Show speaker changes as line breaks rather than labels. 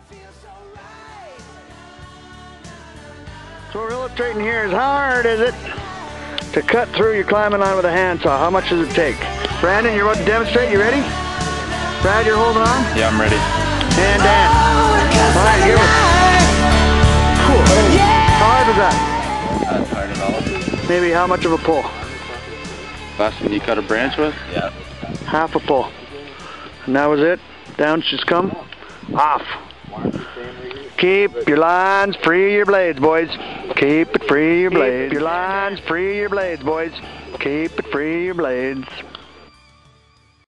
So what we're illustrating here is how hard is it to cut through your climbing line with a handsaw? How much does it take? Brandon, you're about to demonstrate. You ready? Brad, you're holding on?
Yeah, I'm ready.
And Dan. All right, give it. How hard was that?
Not hard at all.
Maybe how much of a pull?
Last one you cut a branch with? Yeah.
Half a pull. And that was it. Down just come. Off. Keep your lines free of your blades, boys. Keep it free of your blades. Keep your lines free of your blades, boys. Keep it free of your blades.